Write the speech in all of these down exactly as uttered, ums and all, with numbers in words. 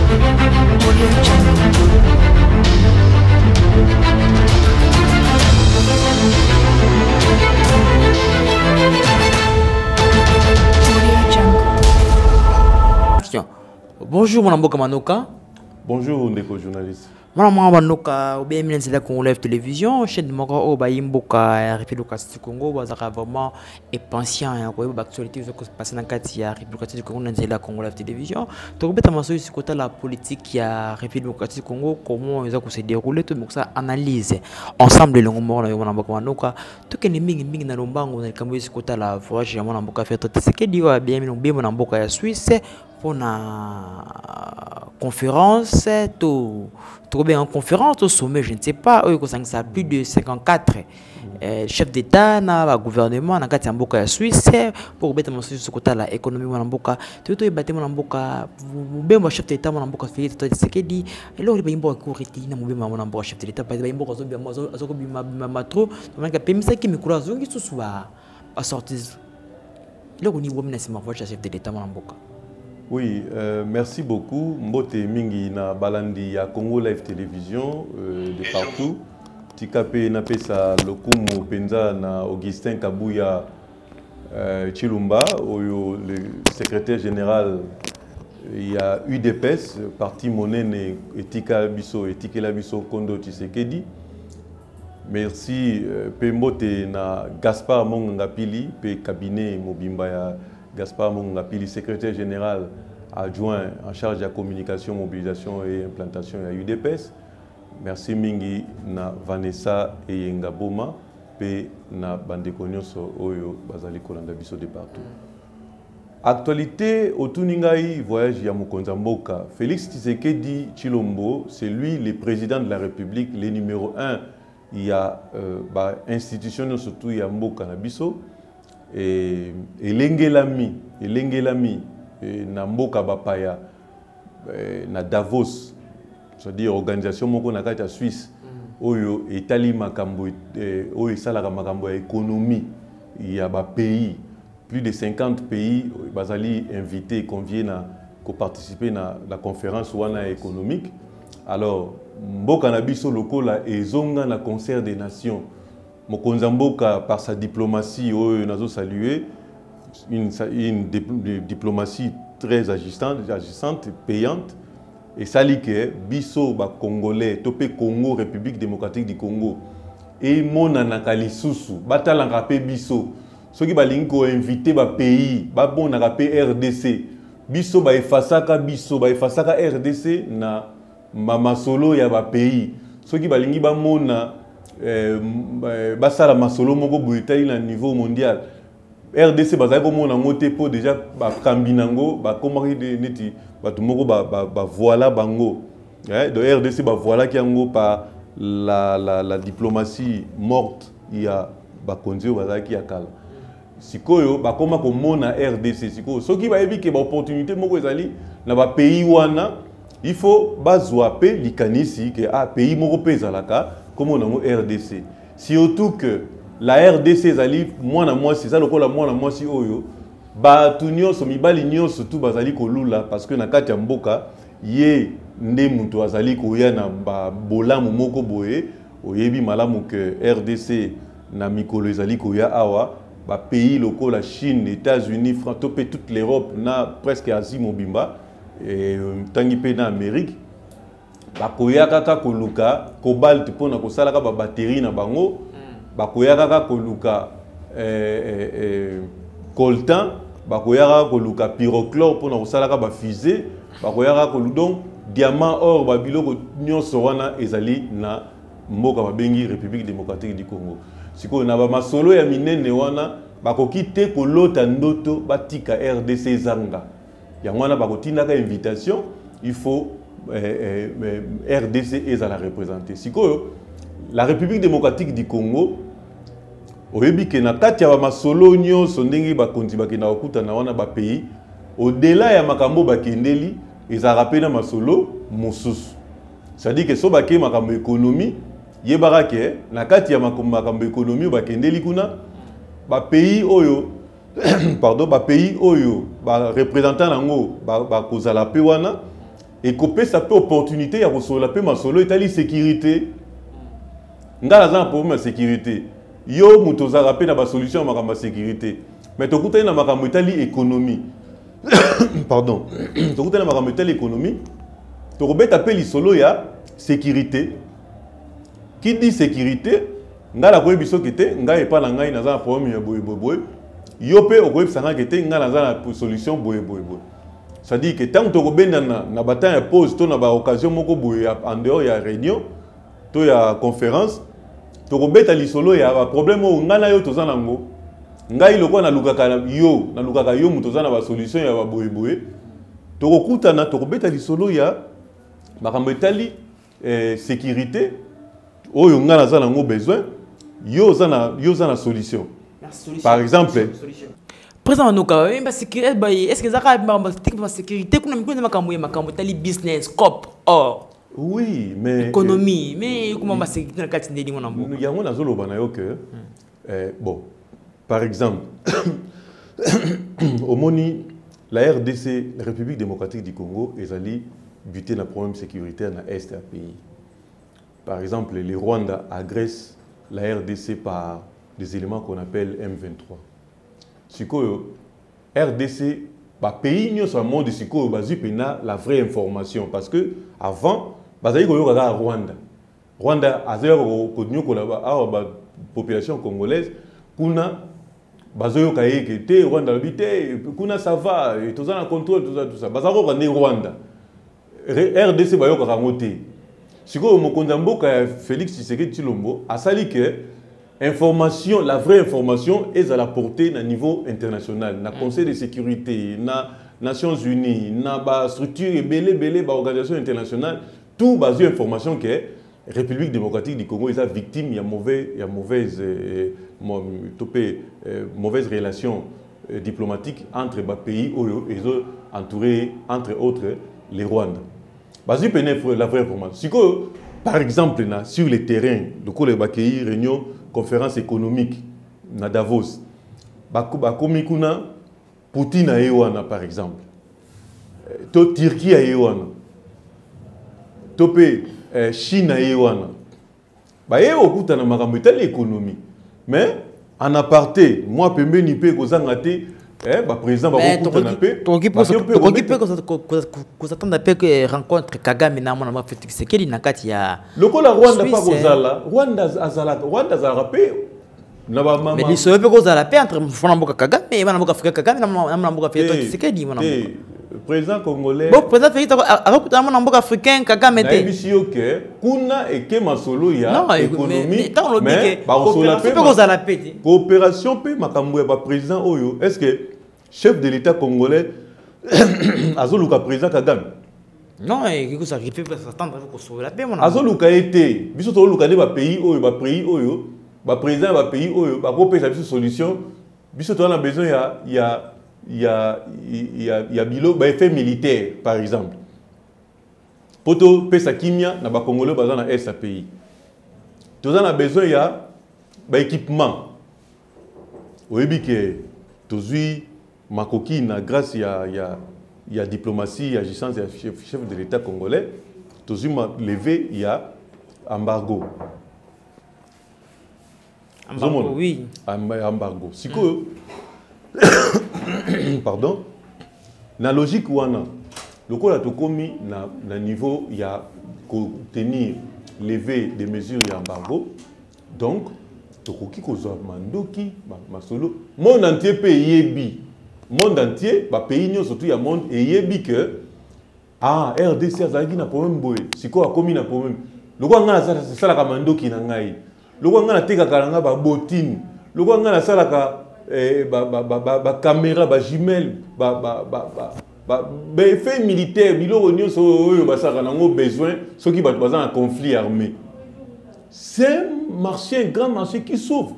Bonjour mon amboka Manoka. Bonjour Ndeko journaliste. Mon amboka Manoka, ou bien c'est là qu'on lève télévision, chaîne de Moko au Bayimboka, République du Congo, bazaka vraiment épensien, hein, quoi, l'actualité qui se passe dans le cadre de la République du Congo, c'est là qu'on lève télévision. Donc peut-être ma sur côté la politique qui a République du Congo, comment ils ont se déroulé, tout donc ça analyse ensemble le moment là mon amboka Manoka, tout que les mingi mingi na lombango na kambo sur côté la voyage mon amboka fait tout ce qui dit wa bien mon amboka ya Suisse pour la conférence, tout, tout bien en conférence au sommet, je ne sais pas, ça plus de cinquante-quatre euh, chefs d'État, le gouvernement, dans Mboka Suisse, pour mettre mon sur côté la économie mon Mboka, tout tout battre mon Mboka, vous bien mon chef d'État mon Mboka fait tout ce qu'il dit, et là il va y avoir courrier, il n'a pas mon Mboka chef d'État, parce qu'il va y avoir bien moi, azoko bima bima trop, donc il permis ça qui me courage, donc il se soit à sortir, là on y voit maintenant c'est ma voix chef d'État mon Mboka. Oui, euh, merci beaucoup. Mbote mingi na balandi ya Congo Live Télévision euh, de partout. Tikape na pesa lokumu penza na Augustin Kabuya euh, Chilumba, oyo le secrétaire général il y a U D P S, parti monene etika biso etikela biso Kondo Tshisekedi. Merci euh, pe mbote na Gaspard Mongangapili pe cabinet Mobimba ya Gaspard Mongangapili, secrétaire général adjoint en charge de la communication, mobilisation et implantation à U D P S. Merci mingi na Vanessa et Ngaboma et na Bandekonyoso Oyo Bazali Kolanda Biso de partout. Actualité au Tuningaï, voyage ya Mokonza Mboka. Félix Tshisekedi Chilombo, c'est lui le président de la République, le numéro un. Il y a euh, bah, institution surtout ya Mboka na Biso. Et l'Engelami, l'Engelami, na Mboka Bapaya, na Davos, c'est-à-dire organisation moko na kati ya Suisse, oyo etali makambo, oyo esalaka makambo ya économie, il y a ba pays, plus de cinquante pays, bazali invités, conviés na ko participer na la conférence wana économique. Alors Mboka na biso lokola ezonga na concert des nations. Mokonza Mboka, par sa diplomatie, nous avons salué une, une diplomatie très agissante, agissante payante. Et ça dit que Bisso, Congolais, Topé Congo, République démocratique du Congo, et mon anakali susu, batal en rappé Bisso. Ceux qui ont invité le pays, bon rappé R D C. Bisso, ba efasaka Bisso, ba efasaka R D C, na mama solo ya ba pays. Ceux qui ont ba mona basala masolo moko boyetali na niveau mondial R D C bazali ko mona ngote po déjà ba kambinango ba komaki neti bato moko ba ba voilà bango eh de R D C ba voilà ki yango par la la la diplomatie morte il y a ba konzio bazali ki yakala sikoyo ba koma ko mona R D C sikoyo soki ba yebi ke ba opportunité moko ezali na ba pays wana il faut bazwa pe likanisi ke a pays moko pezalaka comme on a R D C. Surtout que la R D C zali moi na moi c'est ça le la moi na moi si oyo ba tunyo so mibali nyo surtout bazali ko lula parce que na kati ya mboka ye nde muto azali ko ya na ba bolamu moko boye oyebi malamu que R D C na mikolo ezali ko ya awa ba pays locaux la Chine, les États-Unis, France, toute l'Europe na presque Asie mobimba et tangi pe na Amérique. Bakoya kaka koluka cobalt pona kosalaka ba batterie na bango bakoya kaka koluka eh eh coltan bakoya kaka koluka pyrochlore pona kosalaka ba fusée bakoya kaka koludon diamant or ba biloko nyonso wana ezali na mboka babengi République démocratique du Congo siko na ba masolo ya minene wana bakoki te kolota ndoto batika R D C zanga yango wana bakotinaka invitation il faut Euh, euh, R D C est à la représenter. Si la République démocratique du Congo, au début que na kati ya masolo nyo sondenge ba konti ba kena okuta na wana ba pays, au-delà ya makambo ba kendeli, eza rapena masolo mosusu. C'est-à-dire que so ba ke makambo économie, yebara ke na kati ya makambo économie ba kendeli kuna ba pays oyo pardon ba pays oyo ba représentant nango ba ba kozala pe wana et copé ça peut opportunité ya ko la pe masolo etali sécurité ngala za problème de sécurité yo muto za rapé na ba solution makamba sécurité mais to kuta na makambo etali économie pardon to kuta na makambo etali économie to robeta pe li solo ya sécurité qui dit sécurité ngala ko biso kete ngai pa na ngai na za problème ya boy boy boy yo pe o ko bisanga kete ngala za na solution boy boy boy. Ça dit que tant que tu as na bataille pause, tu as une occasion en dehors, il y a réunion, il y a conférence, tu as un solo, il y a un problème où tu as un solution. Tu as une solution, il y a un boé. Tu as un solo, il y a une sécurité, où tu as besoin, il y a une solution. Par exemple, Président Nouka, est-ce que ça a sécurité sécurité business, cop, or oui, mais économie, mais comment va sécurité il y a un zolo que bon, par exemple, au Moni, la R D C, la République démocratique du Congo, est allée buter le problème sécuritaire dans l'Est du pays. Par exemple, les Rwandais agressent la R D C par des éléments qu'on appelle M vingt-trois. Sikoyo, R D C, bah pays n'y a pas monde de Sikoyo, bah la vraie information parce que avant, bah ça y est Rwanda, Rwanda a zéro connu que la population congolaise, kuna bah ça y est que te Rwanda habité, kuna ça va, tout ça en contrôle tout ça tout ça, bah ça y est Rwanda, R D C bah y est ramoté. Sikoyo Mokondamboka Félix Tshisekedi Tshilombo a sali que information, la vraie information est à la portée au niveau international. Na Conseil de sécurité, na Nations Unies, na ba structure et belé belé ba organisation internationale, tout basé sur information que la République démocratique du Congo est victime, il y a mauvais, il y a mauvaise, euh, topé, euh, mauvaise relation euh, diplomatique entre les pays et entourés entre autres les Rwandais. Basé sur la vraie information. Si par exemple na, sur le terrain, le coup les bakei réunion conférence économique na Davos, bakomi kuna Poutine a ewana par exemple, to Turquie a ewana, to pe Chine a ewana, ba ye okuta na makambo etali économie, mais en aparté, moi pembe ni pe kozanga te, eh ba président ba okuta na pe, to ki pe ko s'attendre pe que rencontre Kagame na mona Félix Tshisekedi na kati ya lokola Rwanda pa kozala Rwanda azala Rwanda azala pe na ba mama mais il pe kozala pe entre fona mboka Kagame et bana mboka Afrika Kagame na mboka Félix Tshisekedi mona mboka président congolais bon président Félix akuta mona mboka africain Kagame te bisi yoke kuna eke masolo ya économie mais tant lo mais ba pe kozala pe coopération pe makambo ya ba président oyo est-ce que chef de l'État congolais azoluka président Kagame non et que ça arrive pas s'attendre ko sauver la paix mon azoluka été biso to luka de ba pays oyo ba pays oyo ba président ba pays oyo ba ko pesa biso solution biso to na besoin ya ya ya ya ya bilo ba effet militaire par exemple poto pesa kimia na ba congolais ba na est pays to na besoin ya ba équipement oyebi ke tozui makoki na grâce ya ya ya diplomatie ya agissance ya chef, chef de l'État congolais tozui ma levé ya embargo embargo oui embargo siko pardon na logique wana lokola tokomi na na niveau ya ko tenir levé des mesures ya embargo donc tokoki kozwa mandoki masolo monde entier pe yebi monde entier ba pays nyo surtout ya monde et yebi que ah R D C azaki na problème boy siko akomi na problème loko nga na sala ka mandoki na ngai loko nga na teka kalanga ba botine loko nga na sala ka eh, ba ba ba ba caméra ba jumelle ba ba ba ba ba effet militaire biloko nyonso oyo basaka nango besoin soki bato baza na conflit armé. C'est un marché, un grand marché qui s'ouvre.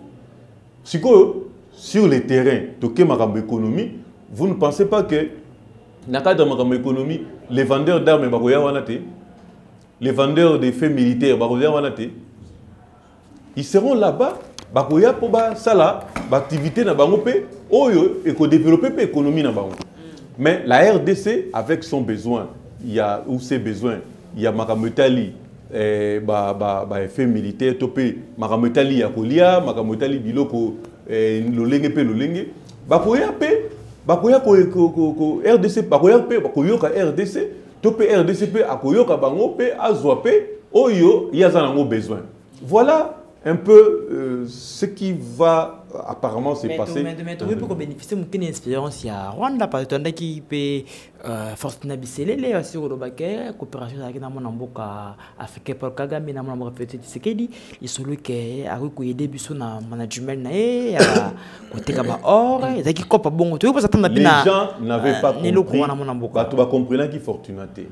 Sur le terrain, de économie, vous ne pensez pas que dans le cadre de l'économie, les vendeurs d'armes, les vendeurs de faits militaires, ils seront là-bas, pour l'activité et développer l'économie. Mais la R D C, avec son besoin il y a où c'est besoin, il y a Makametali, eh, bah, bah, bah, effet militaire, topé, Makametali, ya kolia, Makametali, biloko, eh, lolenge pe lolenge, bakoya pe, bakoya ko R D C, bakoya pe, bakoyoka R D C, topé R D C pe, akoyoka bango pe, azwa pe, oyo, il y a zanango besoin. Voilà un peu euh, ce qui va apparemment s'est passé. Mais tu peux bénéficier d'une expérience à Rwanda, parce que tu as qui peut Fortuna Biselele, sur le baquet, coopération avec mon amboka africain pour Kagame, na mon amboka petit Sekedi, ils sont là qui a eu des buts na management nae, à côté kaba or, et qui copa bon, tu vois ça t'en a les gens n'avaient pas compris. Bah tu vas comprendre qui Fortunaté.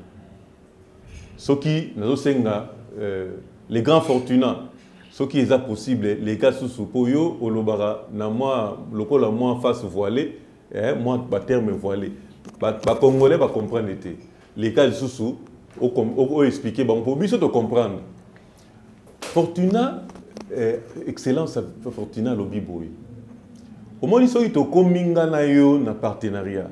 Ce qui nous senga les grands fortunats. Ce qui est possible, les gars sous Poyo, au Lobara, le col à moi face voilée, moi, ma terme voilé. Les Congolais vont comprendre. Les gars sous ont expliqué, bon, pour mieux te comprendre. Fortuna, excellence, Fortuna, lobby boy. Au moins, ils sont comminga na yo na partenariat.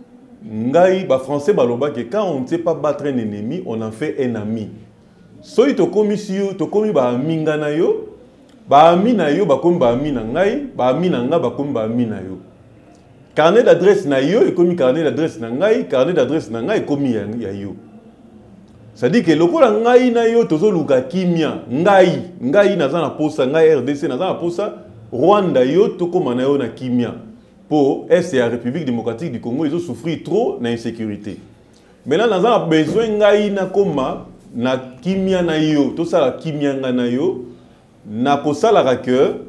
Ngai, ba français, ba loba que quand on ne sait pas battre un ennemi, on en fait un ami. So ito komi siyo, to komi ba minga na yo, ba ami na yo, ba komi ba ami na ngai, ba ami na nga, ba komi ba ami na yo. Carnet d'adresse na yo, e komi carnet d'adresse na ngai, carnet d'adresse na ngai, e komi ya, ya yo. Ça dit que lokola ngai na yo, tozo luka kimia, ngai, ngai naza na posa, ngai R D C naza na posa, Rwanda yo, toko mana yo na kimia. Pour est la République démocratique du Congo, ils ont souffert trop d'insécurité. Maintenant, naza na besoin ngai na koma, na kimia na yo to sala kimia na yo na ko sala que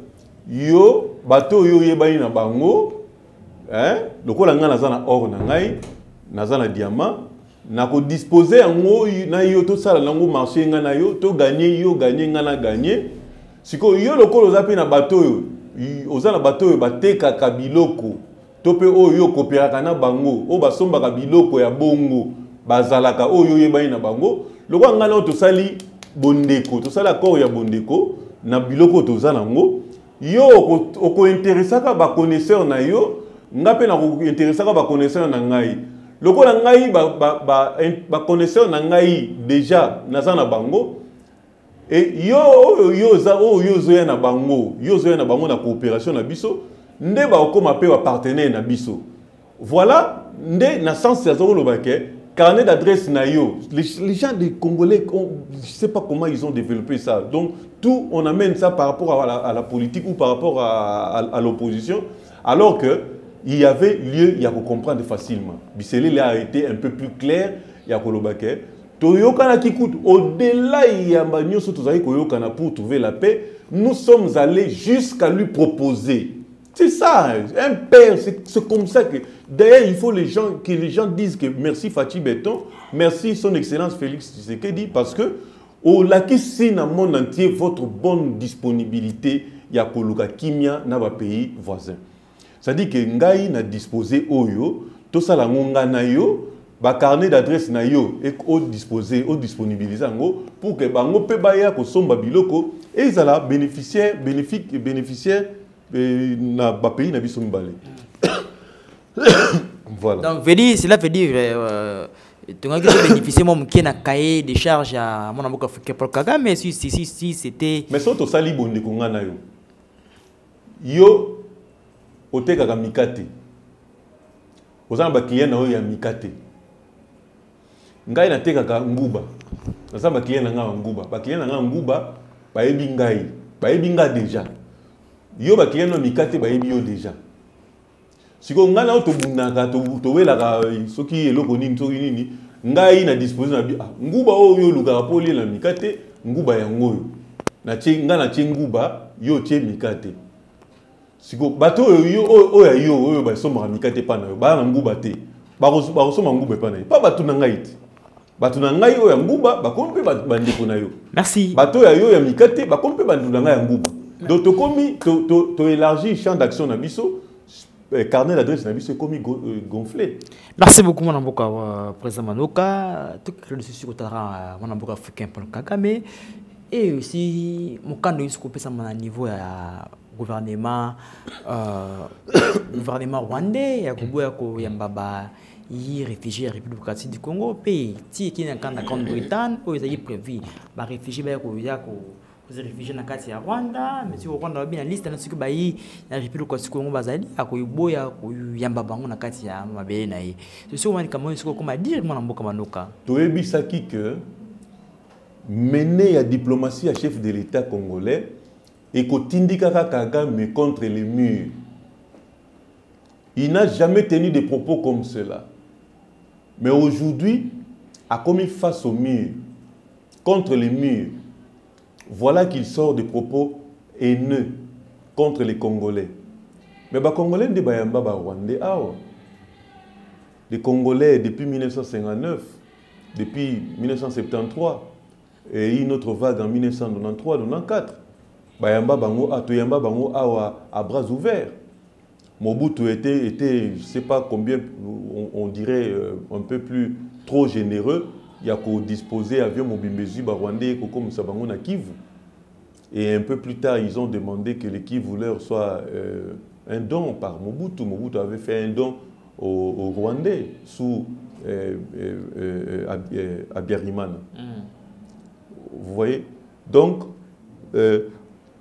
yo bato yo yebani na bango hein lokola nga naza na or na ngai naza na diamant na ko disposer yango na yo to sala nango marché nga na yo to gagner yo gagner nga na gagner siko yo lokola oza pe na bato yo oza na bato yo bateka ka biloko to pe o yo kopera na bango o basomba ka biloko ya bongo bazalaka o yo yebani na bango. Le roi ngana to sali bondeko to sala accord ya bondeko na biloko to zanango yo oko intéressaka ba connaisseur na yo ngape na ko intéressaka ba connaisseur na ngai loko na ngai ba ba ba, ba connaisseur na ngai déjà na zana bango et yo yo za o yo zo na bango yo zo na bango na coopération na biso nde ba okoma pe ba partenaire na biso voilà nde na sens ya zo lo baké. Carnet d'adresse nayo, les, les gens des Congolais, on, je ne sais pas comment ils ont développé ça. Donc, tout, on amène ça par rapport à la, à la politique ou par rapport à, à, à l'opposition, alors qu'il y avait lieu, il y a qu'on comprendre facilement. Bisselé a été un peu plus clair, il y a Kolobake. Toyokana qui coûte, au-delà, il y a Magnon Koyokana pour trouver la paix, nous sommes allés jusqu'à lui proposer. C'est ça, un père, c'est comme ça que... D'ailleurs, il faut les gens, que les gens disent que merci Fachi Béton, merci son excellence Félix Tshisekedi, parce que au lakisi dans le monde entier, votre bonne disponibilité, il y a Koluka Kimia dans les pays voisins. C'est-à-dire que Ngai n'a disposé Oyo, tout ça la ngonga na yo, ba carnet d'adresse na yo, et au disposé, au disponibiliser pour que bango pe baya ko somba biloko, et ils allaient bénéficiaire, bénéfique, bénéficiaire, na ba pays na biso mbale. Voilà. Donc cela veut dire euh, tu as bénéficié mon qui na cahier de charges à mon amour africain pour Kagame mais si si si c'était mais so to sali bonde ko ngana yo yo oteka ka mikate ozana ba client na yo ya mikate ngai na teka ka nguba na ba client na nga nguba ba client na nga nguba ba yebi ngai ba yebi nga déjà yo ba client no mikate ba yebi yo déjà siko ngana o to bunaka to to welaka soki eloko nini soki nini ngai na disposer na bi nguba o yo luka poli la mikate nguba ya ngoyo na che ngana che nguba yo che mikate siko bato yo o ya yo o ba soma mikate pa na yo ba na nguba te ba ko ba soma nguba pa na yo pa bato na ngai te bato na ngai o ya nguba ba kompe ba ndeko na yo merci bato ya yo ya mikate ba kompe ba ndula ngai ya nguba donc to komi to to to élargir champ d'action na biso. Carnet d'adresse n'a c'est comme gonflé. Merci beaucoup mon amboka président Manoka, tout le souci que tu as mon amboka africain pour Kagame et aussi mon candidat il se coupe ça à niveau à gouvernement euh, gouvernement rwandais ya kuboya ko yambaba yi réfugié ya République démocratique du Congo pe ti qui na kanda Grande-Bretagne o ezali prévu ba réfugié ba ko ya ko les réfugiés na kati ya Rwanda mais si Rwanda bien liste na siku ba yi na République démocratique du Congo bazali akoyiboya ko yamba bango na kati ya mabele na ye c'est sûr mani kama siko koma dire mwana mboka manoka toyebisaki que mener la diplomatie à chef de l'État congolais et kotindika Kagame contre les murs. Il n'a jamais tenu des propos comme cela. Mais aujourd'hui, a commis face au mur, contre les murs. Voilà qu'il sort des propos haineux contre les Congolais. Mais les Congolais ne bayamba ba Rwandais. Les Congolais depuis mille neuf cent cinquante-neuf, depuis mille neuf cent soixante-treize, et une autre vague en mille neuf cent quatre-vingt-treize quatre-vingt-quatorze. Bayamba bango atoyamba bango awa à bras ouverts. Mobutu était, était je ne sais pas combien, on, on dirait euh, un peu plus trop généreux. Il y a qu'au disposer avion Mobimbezu Rwandais comme Sabango na Kivu. Et un peu plus tard, ils ont demandé que le Kivu leur soit euh, un don par Mobutu. Mobutu avait fait un don aux, aux Rwandais sous euh, euh, euh, euh, Abiyarimana. Mm. Vous voyez? Donc, euh,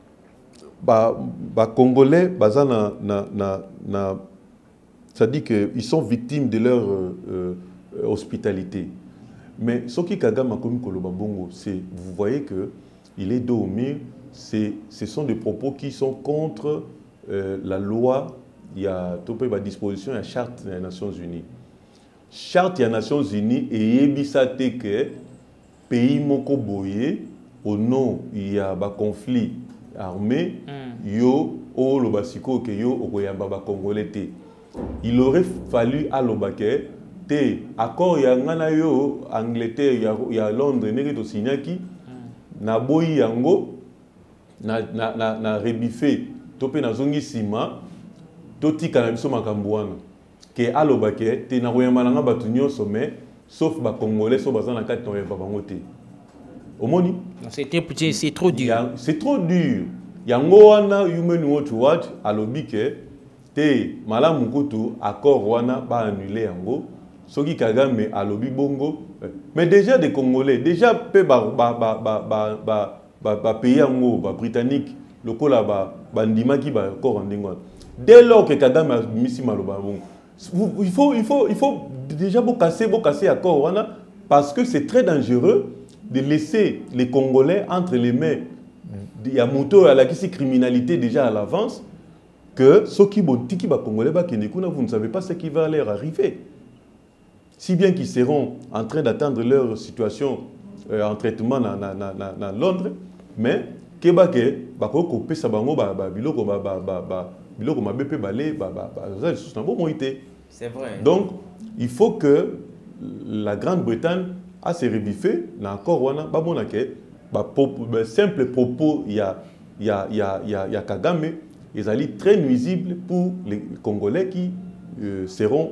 Bah, bah, Congolais, bah, na, na, na, na, ça dit qu'ils sont victimes de leur euh, euh, hospitalité. Mais ce qui Kagame a commis Koloba Bongo, c'est, vous voyez qu'il est dos au mur, ce sont des propos qui sont contre euh, la loi, il y a la disposition, il y a la charte des Nations Unies. Charte des Nations Unies et yebisate que pays moko boye, au nom, il y a un conflit armé, mm. yo o lobasiko ke yo okoyamba ba congolais te. Il aurait fallu à l'obake te accord ya ngana yo Angleterre ya, ya Londres neke to signaki mm. na boyi yango na na na, na rebife to pe na zongi sima to tika na biso makambo wana ke alobake te na koyamba na batu nyonso mais sauf ba congolais so bazana kati to yamba bango te. Omoni? C'est trop dur. C'est trop dur. Yango wana Human Rights Watch alobi ke te malamu kutu accord wana ba annuler yango soki Kagame alobi bongo mais déjà des Congolais déjà pe ba ba ba ba ba ba ba, ba pays yango ba britannique lokola ba bandima ki ba accord ndingo dès lors que Kagame a misi maloba bongo il faut il faut il faut déjà beau casser beau casser accord wana parce que c'est très dangereux de laisser les Congolais entre les mains. Il y a moto à la criminalité déjà à l'avance que ceux qui vont tiki ba Congolais ba kenekuna vous ne savez pas ce qui va leur arriver. Si bien qu'ils seront en train d'attendre leur situation euh, en traitement dans na, na, na, na Londres, mais keba ke ba ko ko pesa bango ba ba biloko ba ba ba ba biloko ma B P balé ba ba ba ça bon moité. C'est vrai. Donc il faut que la Grande-Bretagne à se rebiffer, na encore wana ba bona ke ba simple propos il y a il y a il y a il y a Kagame, ils allaient très nuisibles pour les Congolais qui euh, seront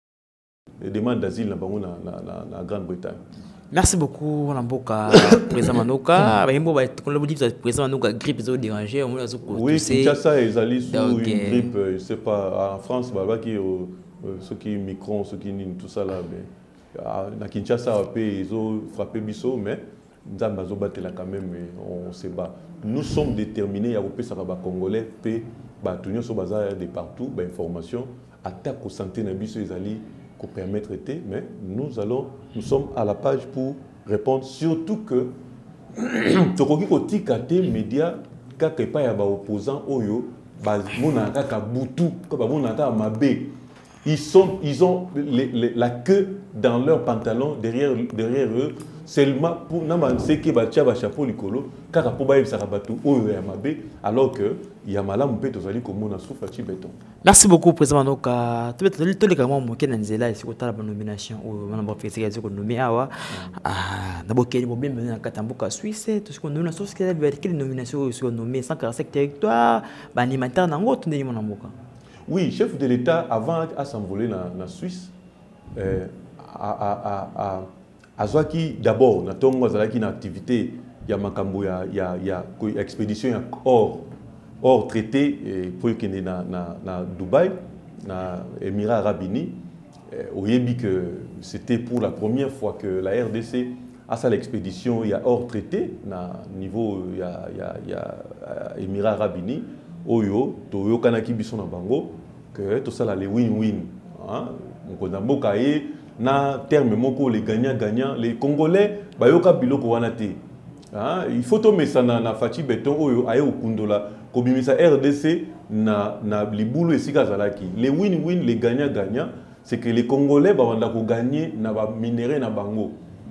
les demandes d'asile na bango na na na Grande-Bretagne. Merci beaucoup Namboka président Manoka, ba yimbo ba kon le dit président Manoka grippe zo déranger on a zo ko. Oui, Kinshasa ils allaient sous une grippe, je sais pas en France ba qui ceux qui Micron, ceux qui tout ça là ben na Kinshasa ils ont frappé Bisso mais Nzamba zo batela quand même on se bat. Nous sommes déterminés à couper ça ba congolais pe ba tunyo so baza de partout ba information attaque au santé na biso ezali ko permettre té mais nous allons nous sommes à la page pour répondre surtout que tokoki ko tikate média kaka pa ya ba opposant oyo ba mona kaka butu ko ba mona ta mabe. Ils, sont, ils ont les, les, la queue dans leurs pantalons derrière, derrière eux, seulement pour n'avancer que batia ba chapeau likolo, car pour baïb sarabatu oyo ya mabe, alors que yamala mpe tozali komona souffle ci béton. Merci beaucoup président Manoka. Tous les tous les gamins mo kenanzela ici kota la nomination ou mana ba fexer ko nommer awa ah na bokeli mo bien na katambuka Suisse tout ce qu'on nomme sauf qu'il y a quelle nomination sur nommé cent quarante-cinq territoires ba animateur na ngoto ndeni mona mboka. Oui, chef de l'État, avant à s'envoler dans la Suisse, euh, à Azwaki, d'abord, na tongo azalaki na activité, il y a makambo, il y a il y a expédition hors hors traité pour qu'il na na na Dubaï, na Émirats Arabes Unis, au Yébi que c'était pour la première fois que la R D C a ça l'expédition, il y a hors traité, na niveau il y a il y a il y a Émirats Arabes Unis, Oyo, Toyo Kanaki Bisson na Bango, que tout ça là les win-win, hein, on connaît beaucoup na terme moko les gagnants-gagnants, les Congolais, bah yoka biloko wanate, hein, il faut tomber ça na na Fati Beton Oyo aye okundola, kobimisa R D C na na libulu esika zalaki, les win-win, les gagnants-gagnants, c'est que les Congolais bah vont gagner na ba minerai na Bango.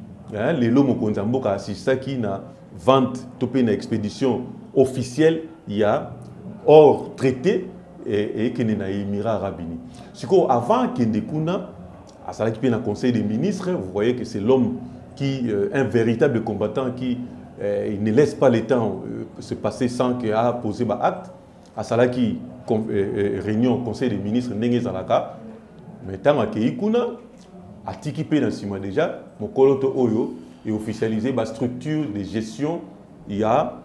Les lots Mokonzamboka assistent qui na vente, topé na expédition officielle, il y a hors traité et qui n'est na Émirats Arabes Unis. Ce qu'on avant qu'il Kuna, à ça qui na conseil des ministres, vous voyez que c'est l'homme qui euh, un véritable combattant qui euh, il ne laisse pas le temps euh, se passer sans qu'il a posé ba acte. À ça qui euh, réunion conseil des ministres n'engé zalaka, mais tant que Kuna a tikipé dans six mois déjà, mon coloto Oyo est officialisé la structure de gestion. Il y a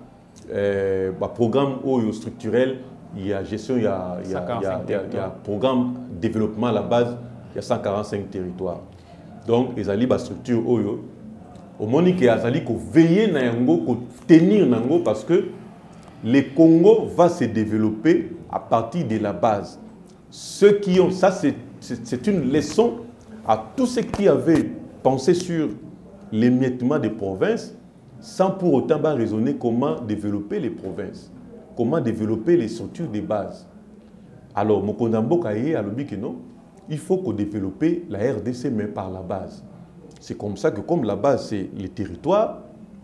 euh, un programme Oyo structurel, il y a gestion, il y a, il y a, il y a, il y a, il y a programme développement à la base, il y a cent quarante-cinq territoires. Donc, ils ont la structure Oyo. Au moment où ils ont veiller Nango, tenir Nango parce que le Congo va se développer à partir de la base. Ceux qui ont ça, c'est une leçon à tous ceux qui avaient pensé sur l'émiettement des provinces sans pour autant raisonner comment développer les provinces, comment développer les structures de base. Alors, Mokondambo Kaye a dit que non, il faut qu'on développe la R D C mais par la base. C'est comme ça que comme la base c'est les territoires,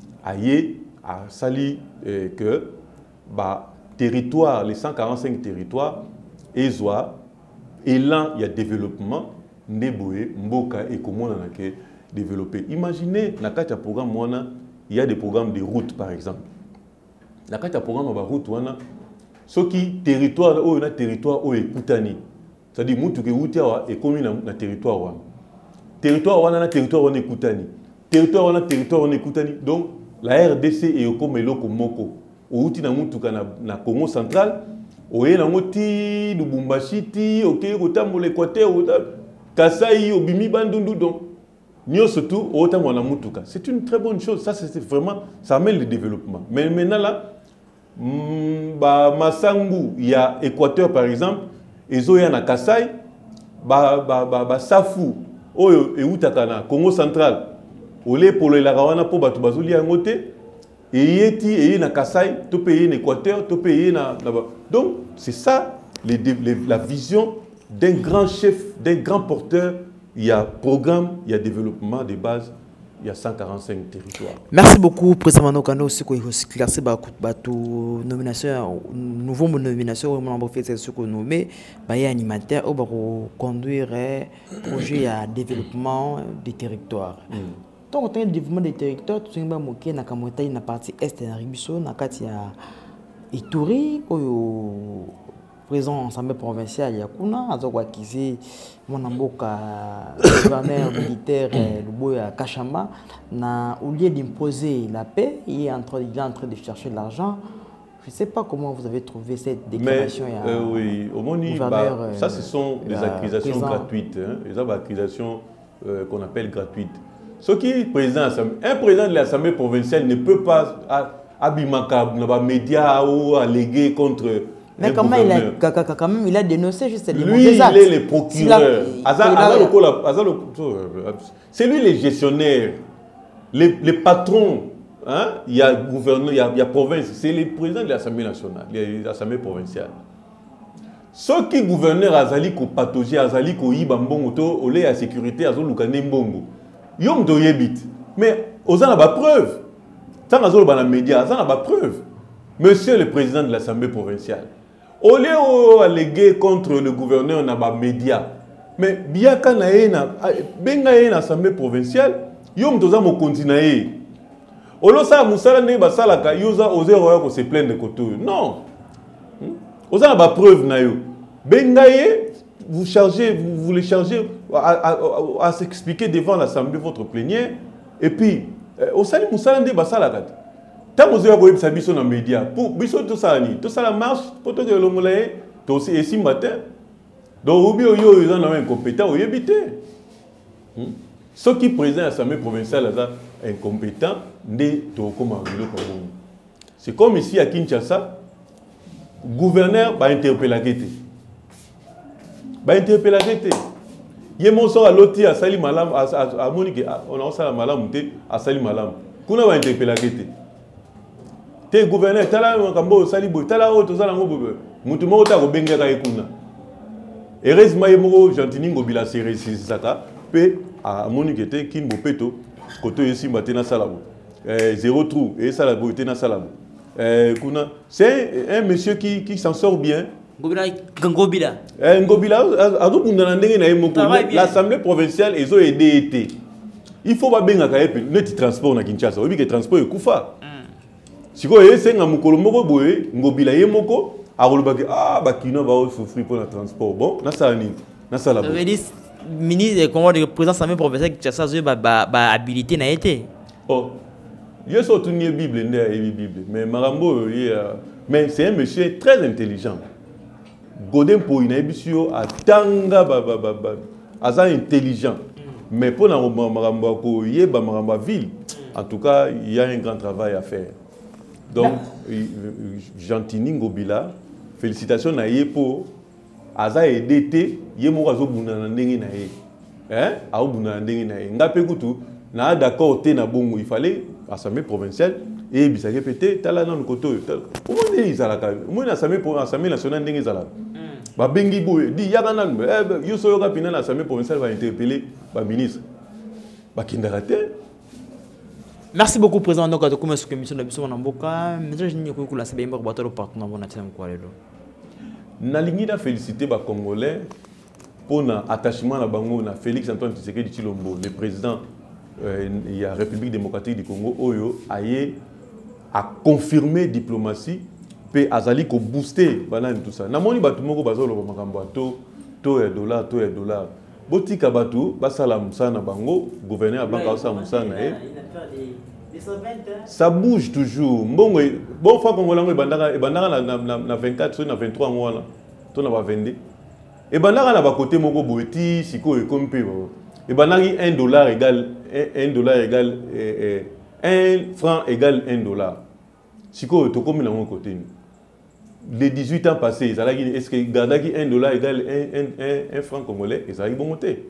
Aye a sali euh, que bah, territoire, les cent quarante-cinq territoires, Ezoa, élan, il y a développement, Neboé, Mboka et comment on a développé. Imaginez, dans le programme, il y a des programmes de route par exemple. Dans le programme de route, ce qui territoire, où il territoire où est Koutani. C'est-à-dire que route est commun dans le territoire. Territoire où il territoire où est Koutani. Territoire où il territoire où est Koutani. Donc la R D C est comme Eloko Moko. Où il y a le Congo central, où il y a le Lubumbashi, l'Équateur, Kasai, Obimi, Bandundu, donc, surtout, c'est une très bonne chose. Ça, c'est vraiment, ça amène le développement. Mais maintenant, là, bah, Massangu, il y a Équateur, par exemple, et Zoya na Kasai, bah, bah, bah, bah, Safu, Oyo, et Outakana, Congo central, Olé pour le Larawana, pour Batubazuli, à Ngote, et Yeti, et na Kasai, tout pays en Équateur, tout pays na. Donc, c'est ça, les, les, la vision d'un grand chef, d'un grand porteur. Il y a programme, il y a développement de base, il y a cent quarante-cinq territoires. Merci beaucoup, Président Nokano, ce que vous avez classé pour nomination, nouveau nomination, on a fait ce que vous nommez, il y a animateur pour conduire un projet à développement des territoires. Donc, on a un développement des territoires, tout le monde a dans la partie est de la Ribiso, dans la partie Ituri, président ensemble provincial yakuna azokwa kizi mwana mboka gouverneur militaire Luboya Kachamba na au lieu d'imposer la paix il est en train il est en train de chercher de l'argent. Je ne sais pas comment vous avez trouvé cette déclaration. Mais euh, oui, au moins bah, ça ce sont des accusations président. gratuites, hein, des accusations euh, qu'on appelle gratuites. Ce qui est président, un président de l'Assemblée provinciale ne peut pas abimaka dans les médias ou alléguer contre. Mais comment il, a, quand même, il a dénoncé juste les mauvais actes. Lui, il est le procureur. C'est lui le gestionnaire. Les, les patrons, hein? Il y a gouverneur, il y a, il y a province. C'est le président de l'Assemblée nationale, de l'Assemblée provinciale. Ceux qui gouverneur Azali ko patauger, Azali ko yiba mbongo to, olé à sécurité, Azol lukane mbongo. Yom do yebit. Mais, aux en a pas preuve. Tant Azol dans les médias, aux en a pas preuve. Monsieur le président de l'Assemblée provinciale. Au lieu d'alléguer contre le gouverneur dans les médias, mais bien quand il y a une assemblée provinciale, il y a un continent. Au lieu de ça, il y a un se plaindre de côté. Non. Vous avez des preuves. Vous chargez, vous voulez charger à, à, à, à s'expliquer devant l'assemblée votre plénière. Et puis, au salut, vous savez tant que vous avez vu ça dans les médias, pour tout ça, tout ça la marche, pour tout le monde, aussi ici matin, Donc, ou bien, ils sont incompétents, ou éviter. Ceux qui président à l'Assemblée provinciale sont incompétents, c'est comme ici à Kinshasa, le gouverneur va interpeller la guette. Va interpeller la guette. Il y a mon sort à l'autre, à Sali Malam, à Monique, on a ça à Malam, à Sali Malam. Qu'on va interpeller la guette. T'es gouverneur, t'as là un cambo, Sali Boy, t'as là autre, t'as là un bobo. Moutouma, t'as un benga kaikuna. Heureusement, il y a un gentini ngobila serré, c'est ça. Puis, à Monique, qui est Peto, côté ici, maintenant, salabo. Zéro trou, et salabo, était dans salabo. C'est un monsieur qui, qui s'en sort bien. Ngobila. Ngobila, l'Assemblée provinciale, ils ont aidé. Il faut pas bien que le transport na Kinshasa. Oui, que le transport est koufa. Si vous avez un Mukolomoko boye, Ngobila yemoko, ah, bah qui n'a pas souffrir pour le transport. Bon, na ça ni, na ça la. Ça veut dire ministre comment le président Assemblée provinciale Kinshasa a ba ba habilité na été. Oh. Il y a surtout une Bible, une Bible, mais Marambo, mais c'est un monsieur très intelligent. Godin pour une émission à Tanga, à intelligent. Mais pour la Marambo, il y a Marambo ville. En tout cas, il y a un grand travail à faire. Donc, Gentini Ngobila, félicitations à lui pour Aza et D T, il y a mon réseau Bounandengi Nae. Hein? A Bounandengi Nae. Ngapekutu, na d'accord, il fallait. Assemblée provinciale et bisa répété tala nan koto comment dit ça là moi l'assemblée pour l'assemblée nationale ndenge ça là ba bengi boy di ya nan yo so yo kapina l'assemblée provinciale va interpeller ba ministre ba kindarate. Merci beaucoup président donc à comme ce commission de biso na mboka mais je n'y ko kula sabe mbo bato partenaire bona tena ko lelo na lingi da féliciter ba congolais pour na attachement na bango na Félix Antoine Tshisekedi Tshilombo le président. Euh, il y a la République démocratique du Congo, Oyo, aye a confirmé diplomatie, puis azali ko booster, banane tout ça. Namoni batu moko bazolo makambo to to et dollar, to et dollar. Botika batu basala musana bango, gouverneur a banka sa musana e. Ça bouge toujours. Bon bon fois congolais bandaka e bandaka na na vingt-quatre sur na vingt-trois mois là. To na ba vingt-deux. E bandaka na ba côté moko boeti siko e comme pe. Et ben un dollar égale un dollar égale un franc égale un dollar. Si quoi tu comme dans mon côté. Les dix-huit ans passés, est-ce que gardaki un dollar égale un un un franc congolais et ça a bon monter.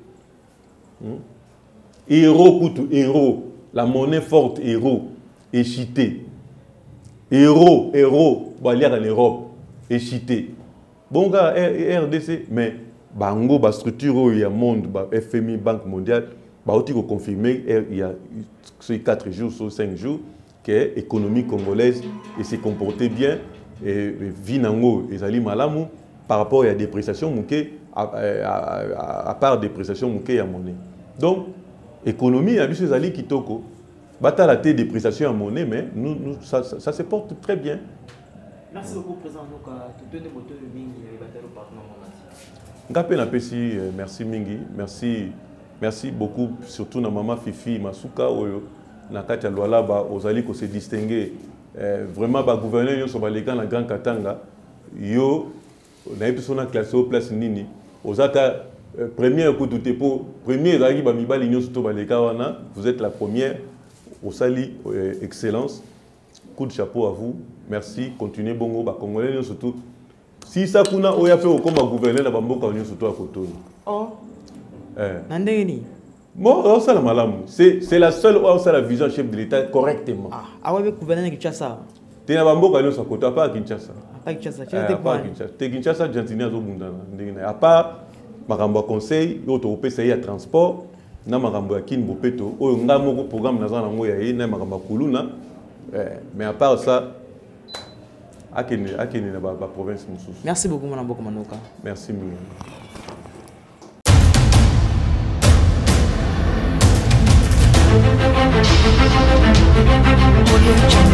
Euro coûte euro, la monnaie forte euro est chité. Euro euro, bah lire en Europe est chité. Bon gars R D C mais bango ba structure il y a monde ba F M I Banque mondiale ba aussi confirmer il y a sur quatre jours sur cinq jours que l'économie congolaise et s'est comportée bien et vinango et zali malamu par rapport à la dépréciation mouké à, à, à, à part dépréciation mouké à monnaie. Donc économie a vu ces zali kitoko bata la dépréciation à monnaie mais nous, nous ça, ça, ça se porte très bien. Merci beaucoup président donc tout donner moteur de mingi et batalo partenaire. Merci Mingi, merci, merci beaucoup, surtout na maman Fifi Masuka, na Katia Lualaba, aux alliés qui se distinguer. Vraiment, le gouverneur yo soba leka na Grand Katanga, yo na epsona classé au place nini. Aux ata première coup de tepo, premier zaki ba mibal union surtout ba leka wana, vous êtes la première au sali excellence. Coup de chapeau à vous. Merci, continuez bongo ba congolais surtout. Si ça kuna oya fait au combat gouverner la bamboka union surtout à Cotonou. Oh. Eh. Nandeni. Bon, ça la malam. C'est c'est la seule où ça la vision chef de l'État correctement. Ah, ah ouais gouverner Kinshasa. T'es na bamboka union sur Cotonou pas à Kinshasa. Pas Kinshasa, tu es pas Kinshasa. T'es Kinshasa gentiment zo bundana. À part makambo conseil, yo to opesa ya transport, na makambo ya kin bopeto, o nga moko programme na zana ngo ya ye na makambo kuluna. Eh, mais à part ça merci beaucoup, mon Ambo Manoka. Merci, Mouya. Audio